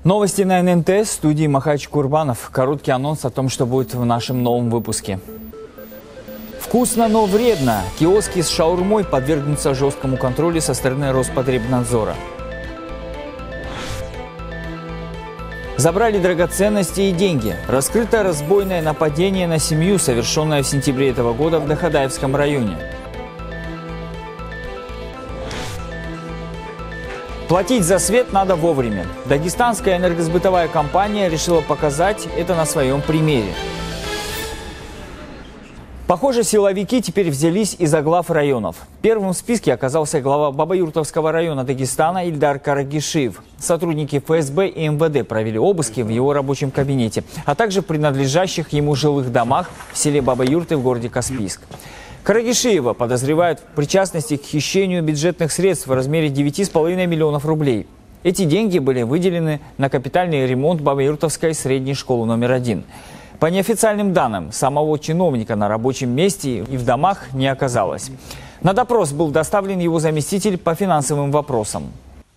Новости на ННТ, в студии Махач Курбанов. Короткий анонс о том, что будет в нашем новом выпуске. Вкусно, но вредно. Киоски с шаурмой подвергнутся жесткому контролю со стороны Роспотребнадзора. Забрали драгоценности и деньги. Раскрыто разбойное нападение на семью, совершенное в сентябре этого года в Дахадаевском районе. Платить за свет надо вовремя. Дагестанская энергосбытовая компания решила показать это на своем примере. Похоже, силовики теперь взялись и за глав районов. Первым в списке оказался глава Бабаюртовского района Дагестана Ильдар Карагишиев. Сотрудники ФСБ и МВД провели обыски в его рабочем кабинете, а также в принадлежащих ему жилых домах в селе Бабаюрты в городе Каспийск. Карагишиева подозревают в причастности к хищению бюджетных средств в размере 9,5 миллионов рублей. Эти деньги были выделены на капитальный ремонт Бабаюртовской средней школы номер 1. По неофициальным данным, самого чиновника на рабочем месте и в домах не оказалось. На допрос был доставлен его заместитель по финансовым вопросам.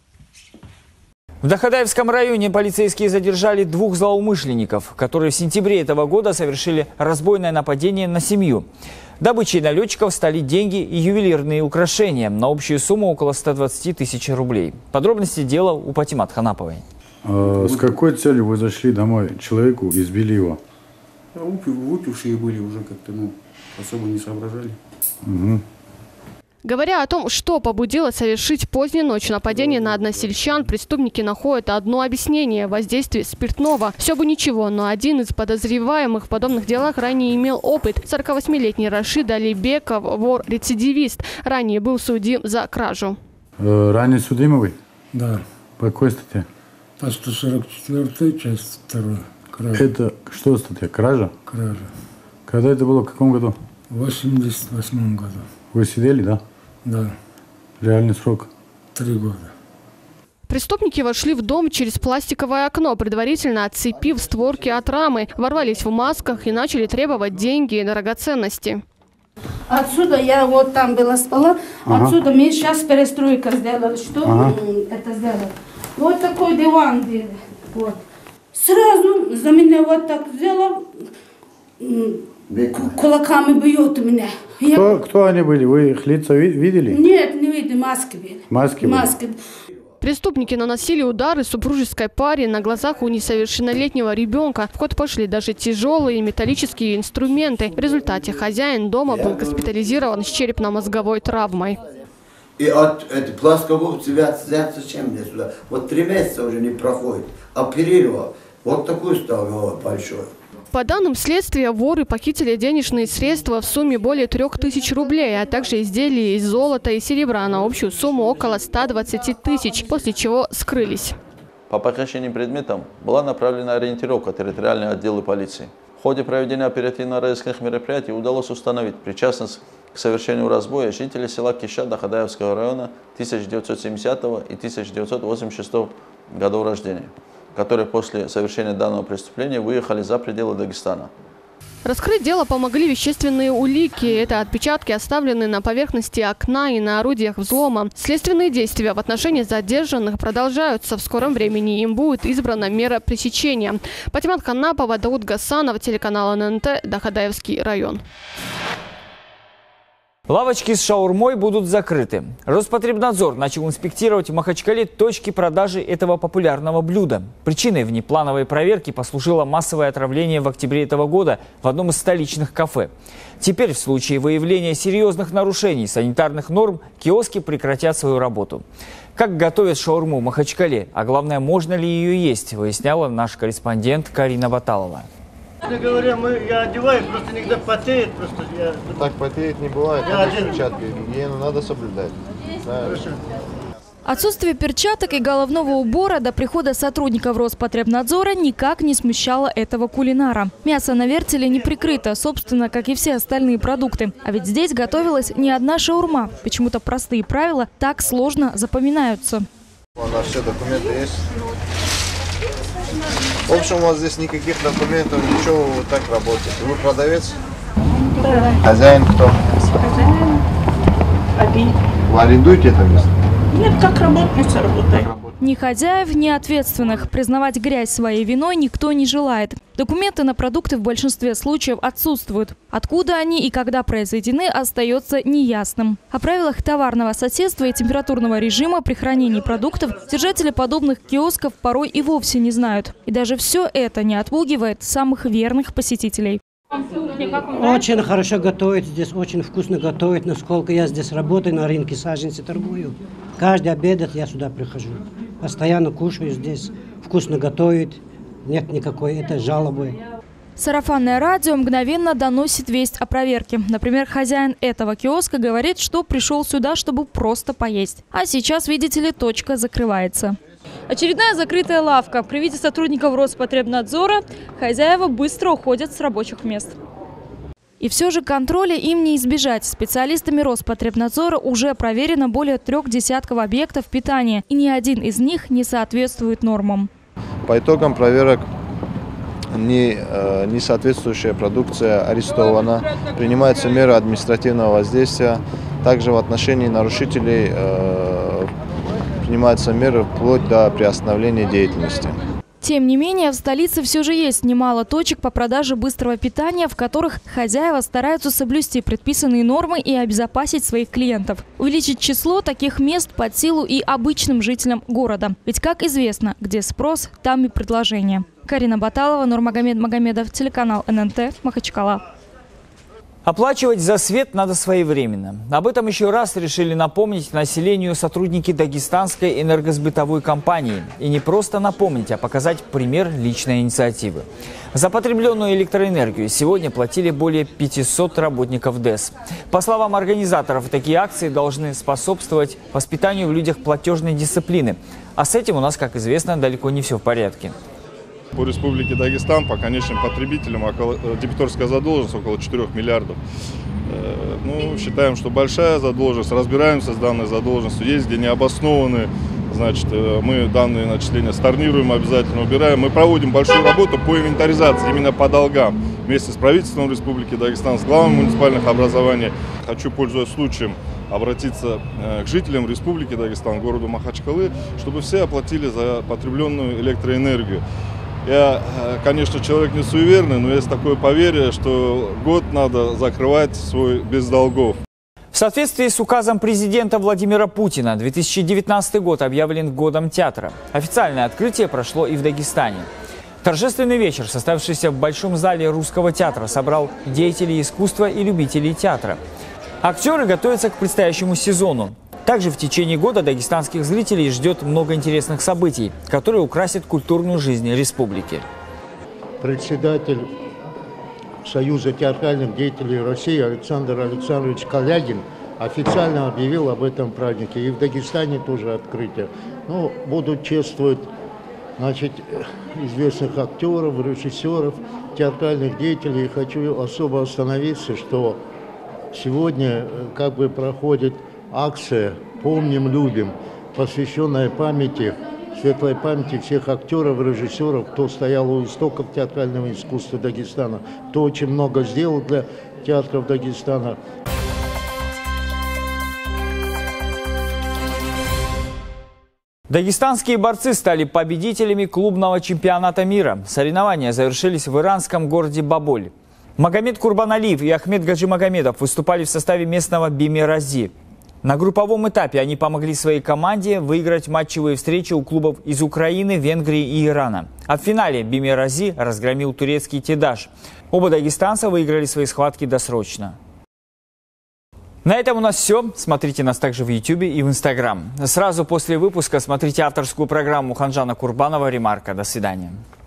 В Дахадаевском районе полицейские задержали 2 злоумышленников, которые в сентябре этого года совершили разбойное нападение на семью. Добычей налетчиков стали деньги и ювелирные украшения на общую сумму около 120 тысяч рублей. Подробности дела у Патимат Ханаповой. С какой целью вы зашли домой человеку и избили его? Выпившие были уже как-то, особо не соображали. Угу. Говоря о том, что побудило совершить поздней ночью нападение на односельчан, преступники находят одно объяснение – воздействие спиртного. Все бы ничего, но один из подозреваемых в подобных делах ранее имел опыт. 48-летний Рашид Алибеков, вор-рецидивист, ранее был судим за кражу. Ранее судимый вы? Да. По какой статье? По 144 часть 2. Кража. Это что статья? Кража? Кража. Когда это было? В каком году? В 88 году. Вы сидели, да? Да. Реальный срок? 3 года. Преступники вошли в дом через пластиковое окно, предварительно отцепив створки от рамы, ворвались в масках и начали требовать деньги и драгоценности. Отсюда я вот там была спала, отсюда мы сейчас перестройка сделали. Что это сделали? Вот такой диван был. Вот. Сразу за меня вот так взяла, кулаками бьет меня. Кто они были? Вы их лица видели? Нет, не видели, маски были. Маски были? Преступники наносили удары супружеской паре на глазах у несовершеннолетнего ребенка. В ход пошли даже тяжелые металлические инструменты. В результате хозяин дома был госпитализирован с черепно-мозговой травмой. И от плоского зачем мне сюда? Вот 3 месяца уже не проходит. Оперировал. Вот такой стал большой. По данным следствия, воры похитили денежные средства в сумме более 3000 рублей, а также изделия из золота и серебра на общую сумму около 120 тысяч, после чего скрылись. По похищенным предметам была направлена ориентировка территориального отдела полиции. В ходе проведения оперативно-розыскных мероприятий удалось установить причастность к совершению разбоя жителей села Киша Дахадаевского района 1970 и 1986 годов рождения, которые после совершения данного преступления выехали за пределы Дагестана. Раскрыть дело помогли вещественные улики. Это отпечатки, оставленные на поверхности окна и на орудиях взлома. Следственные действия в отношении задержанных продолжаются. В скором времени им будет избрана мера пресечения. Патимат Ханапова, Дауд Гасанов, телеканал ННТ, Дахадаевский район. Лавочки с шаурмой будут закрыты. Роспотребнадзор начал инспектировать в Махачкале точки продажи этого популярного блюда. Причиной внеплановой проверки послужило массовое отравление в октябре этого года в одном из столичных кафе. Теперь в случае выявления серьезных нарушений санитарных норм киоски прекратят свою работу. Как готовят шаурму в Махачкале, а главное, можно ли ее есть, выясняла наш корреспондент Карина Баталова. Честно говоря, я одеваюсь, просто иногда потеет. Так потеет не бывает, надо перчатки, гигиену надо соблюдать. Хорошо. Отсутствие перчаток и головного убора до прихода сотрудников Роспотребнадзора никак не смущало этого кулинара. Мясо на вертеле не прикрыто, собственно, как и все остальные продукты. А ведь здесь готовилась не одна шаурма. Почему-то простые правила так сложно запоминаются. У нас все документы есть. В общем, у вас здесь никаких документов, ничего, вы так работаете. Вы продавец? Да. Хозяин кто? Хозяин. Аби. Вы арендуете это место? Нет, как работница работает. Ни хозяев, ни ответственных. Признавать грязь своей виной никто не желает. Документы на продукты в большинстве случаев отсутствуют. Откуда они и когда произведены, остается неясным. О правилах товарного соседства и температурного режима при хранении продуктов держатели подобных киосков порой и вовсе не знают. И даже все это не отпугивает самых верных посетителей. Очень хорошо готовят здесь, очень вкусно готовят. Насколько я здесь работаю, на рынке саженцы торгую. Каждый обед я сюда прихожу. Постоянно кушаю здесь. Вкусно готовят. Нет никакой этой жалобы. Сарафанное радио мгновенно доносит весть о проверке. Например, хозяин этого киоска говорит, что пришел сюда, чтобы просто поесть. А сейчас, видите ли, точка закрывается. Очередная закрытая лавка. При виде сотрудников Роспотребнадзора хозяева быстро уходят с рабочих мест. И все же контроля им не избежать. Специалистами Роспотребнадзора уже проверено более 3 десятков объектов питания. И ни один из них не соответствует нормам. По итогам проверок несоответствующая продукция арестована. Принимаются меры административного воздействия. Также в отношении нарушителей принимаются меры вплоть до приостановления деятельности. Тем не менее, в столице все же есть немало точек по продаже быстрого питания, в которых хозяева стараются соблюсти предписанные нормы и обезопасить своих клиентов. Увеличить число таких мест под силу и обычным жителям города. Ведь, как известно, где спрос, там и предложение. Карина Баталова, Нурмагомед Магомедов, телеканал ННТ, Махачкала. Оплачивать за свет надо своевременно. Об этом еще раз решили напомнить населению сотрудники Дагестанской энергосбытовой компании. И не просто напомнить, а показать пример личной инициативы. За потребленную электроэнергию сегодня платили более 500 работников ДЭС. По словам организаторов, такие акции должны способствовать воспитанию в людях платежной дисциплины. А с этим у нас, как известно, далеко не все в порядке. По Республике Дагестан по конечным потребителям дебиторская задолженность около 4 миллиардов. Считаем, что большая задолженность, разбираемся с данной задолженностью. Есть где необоснованные, значит, мы данные начисления storniруем, обязательно убираем. Мы проводим большую работу по инвентаризации именно по долгам вместе с правительством Республики Дагестан, с главами муниципальных образований. Хочу, пользуясь случаем, обратиться к жителям Республики Дагестан, городу Махачкалы, чтобы все оплатили за потребленную электроэнергию. Я, конечно, человек не суеверный, но есть такое поверье, что год надо закрывать свой без долгов. В соответствии с указом президента Владимира Путина 2019 год объявлен годом театра. Официальное открытие прошло и в Дагестане. Торжественный вечер, состоявшийся в Большом зале Русского театра, собрал деятелей искусства и любителей театра. Актеры готовятся к предстоящему сезону. Также в течение года дагестанских зрителей ждет много интересных событий, которые украсят культурную жизнь республики. Председатель Союза театральных деятелей России Александр Александрович Калягин официально объявил об этом празднике. И в Дагестане тоже открытие. Будут чествовать, известных актеров, режиссеров, театральных деятелей. И хочу особо остановиться, что сегодня проходит акция «Помним, любим», посвященная памяти, светлой памяти всех актеров, режиссеров, кто стоял у истоков театрального искусства Дагестана, кто очень много сделал для театров Дагестана. Дагестанские борцы стали победителями клубного чемпионата мира. Соревнования завершились в иранском городе Баболь. Магомед Курбаналиев и Ахмед Гаджимагомедов выступали в составе местного Бими-Рази. На групповом этапе они помогли своей команде выиграть матчевые встречи у клубов из Украины, Венгрии и Ирана. А в финале Бими-Рази разгромил турецкий Тедаш. Оба дагестанца выиграли свои схватки досрочно. На этом у нас все. Смотрите нас также в YouTube и в Instagram. Сразу после выпуска смотрите авторскую программу Ханжана Курбанова «Ремарка». До свидания.